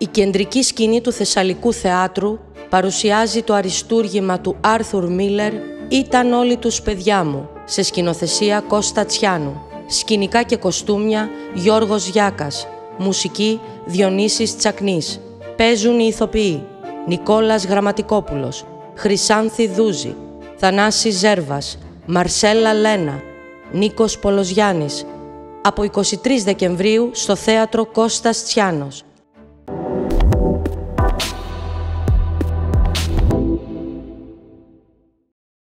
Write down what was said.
Η κεντρική σκηνή του Θεσσαλικού Θεάτρου παρουσιάζει το αριστούργημα του Άρθουρ Μίλερ «Ήταν όλοι τους παιδιά μου», σε σκηνοθεσία Κώστα Τσιάνου. Σκηνικά και κοστούμια Γιώργος Γιάκας. Μουσική Διονύσης Τσακνής. Παίζουν οι ηθοποιοί Νικόλας Γραμματικόπουλος, Χρυσάνθη Δούζη, Θανάσης Ζέρβας, Μαρσέλα Λένα, Νίκος Πολοζιάννης. Από 23 Δεκεμβρίου στο Θέατρο Κώστας Τσιάνος.